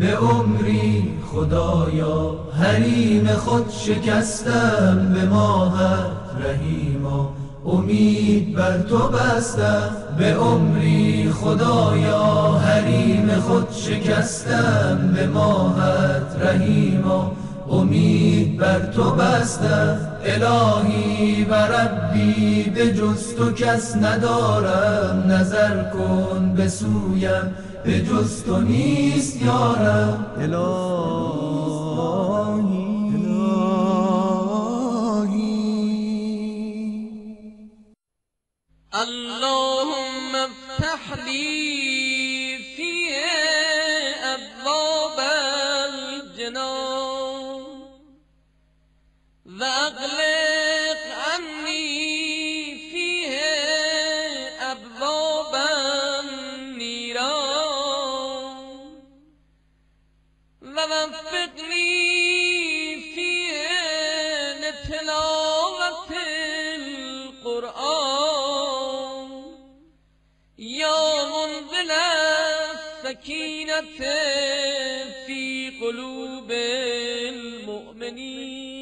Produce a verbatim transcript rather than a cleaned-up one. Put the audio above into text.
به عمری خدایا حریم خود شکستم، به ماهت رحیما امید بر تو بستم. به عمری خدایا حریم خود شکستم، به ماهت رحیما امید بر تو بستم. الهی و ربی به جز تو کس ندارم، نظر کن به سویم به جز تو نیست یارم. الهی اللهم افتح لي فيه أبواب الجنان وأغلق عني فيه أبواب النيران ووفقني فيه لتلاوة القرآن يا منزل السكينة في قلوب المؤمنين.